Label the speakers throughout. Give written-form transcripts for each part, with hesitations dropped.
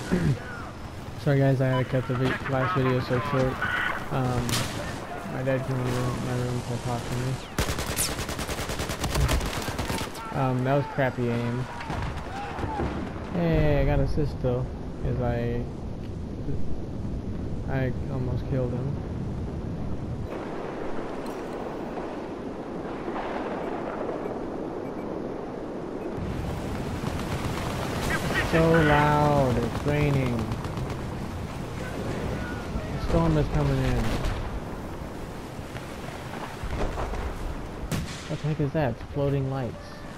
Speaker 1: Sorry guys, I had to cut the last video so short. My dad came into my room to talk to me. That was crappy aim. Hey, I got assist though, because I almost killed him. So loud, it's raining. The storm is coming in. What the heck is that? It's floating lights.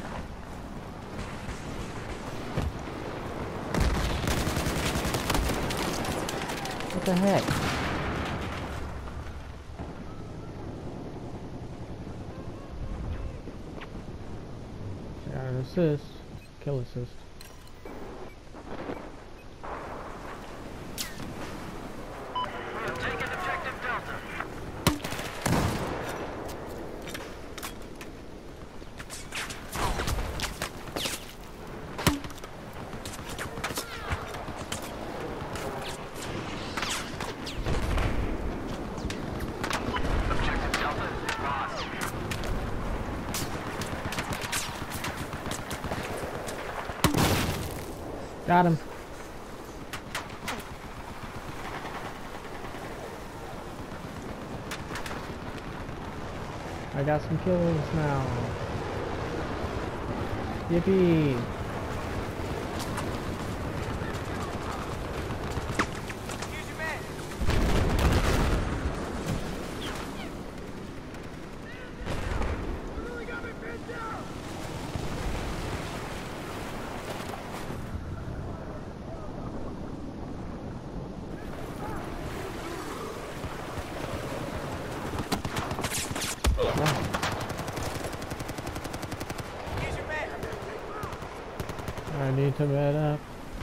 Speaker 1: What the heck? Got an assist. Kill assist. Got him. I got some kills now. Yippee! I need to bed up.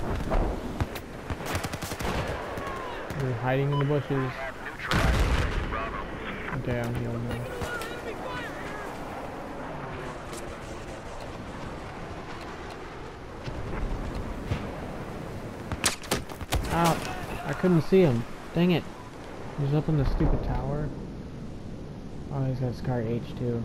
Speaker 1: You're hiding in the bushes. Okay, I'm healed now. Ow! I couldn't see him. Dang it. He's up in the stupid tower. Oh, he's got Scar H too.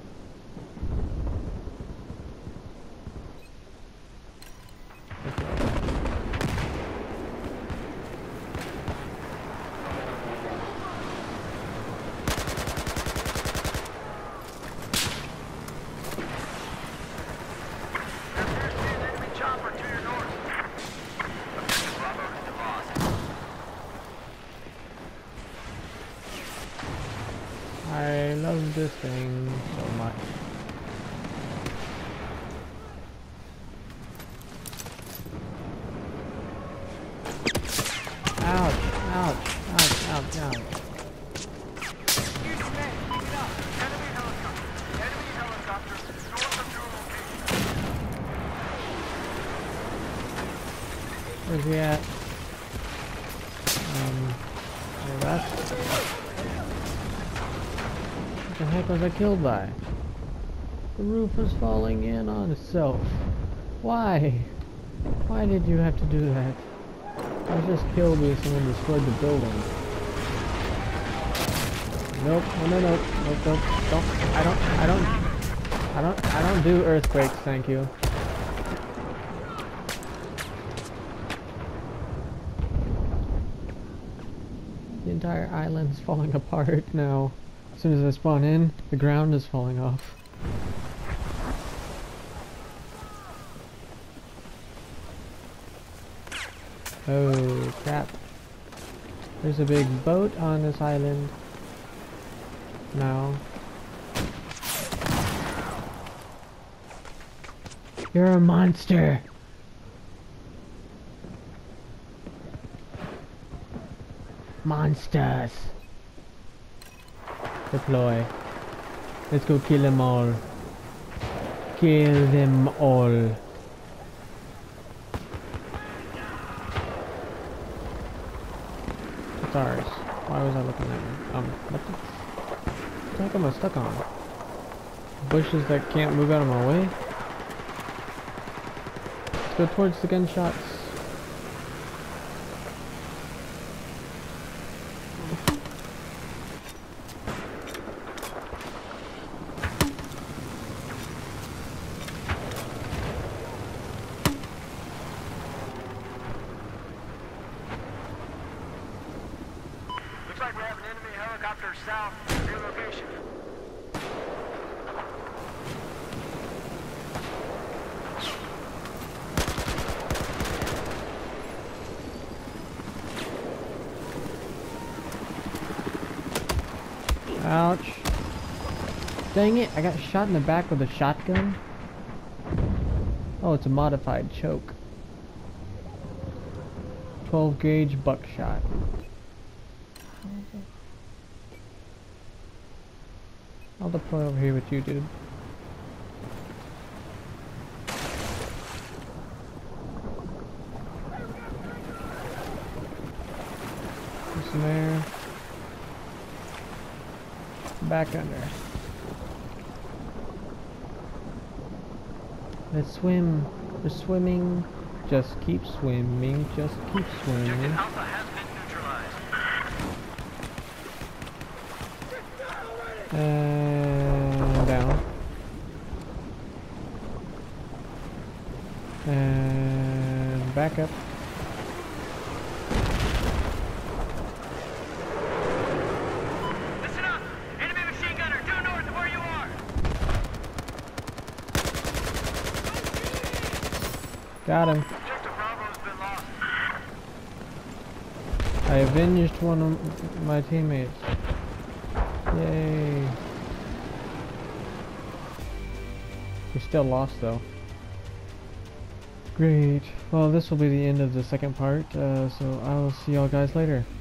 Speaker 1: I love this thing so much. Ouch, ouch, ouch, ouch, ouch. Where's he at? Left. What the heck was I killed by? The roof was falling in on itself. Why? Why did you have to do that? I was just killed because someone destroyed the building. Nope, no, nope, nope, nope, don't, I don't do earthquakes, thank you. The entire island's falling apart now. As soon as I spawn in, the ground is falling off. Oh crap. There's a big boat on this island now. You're a monster! Monsters! Deploy. Let's go kill them all. Kill them all. Stars. Why was I looking at me? What the heck am I stuck on? Bushes that can't move out of my way? Let's go towards the gunshots.
Speaker 2: helicopter south of your location.
Speaker 1: Ouch. Dang it, I got shot in the back with a shotgun. Oh, it's a modified choke. 12 gauge buckshot. I'll deploy over here with you, dude. There's some air. Back under. Let's swim. We're swimming. Just keep swimming. Just keep swimming.
Speaker 2: Objective Alpha has been neutralized.
Speaker 1: And down. And back up.
Speaker 2: Listen up! Enemy machine gunner due north of where you are!
Speaker 1: Got him.
Speaker 2: Objective Bravo has been lost.
Speaker 1: I avenged one of my teammates. Yay. We still lost though. Great. Well, this will be the end of the second part, so I will see y'all guys later.